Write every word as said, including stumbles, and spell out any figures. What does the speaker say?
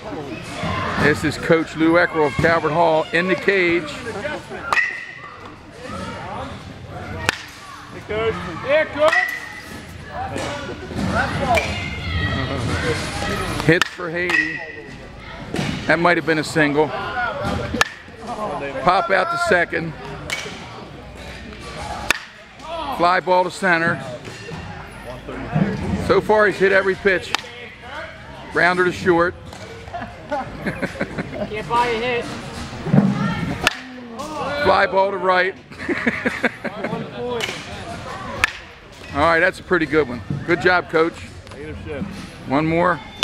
This is Coach Lou Eckerl of Calvert Hall in the cage. Hey, Coach. Here, Coach. Hits for Haiti. That might have been a single. Pop out to second. Fly ball to center. So far he's hit every pitch. Rounder to short. Can't buy a hit. Fly ball to right. All right, that's a pretty good one. Good job, Coach. Negative shift. One more.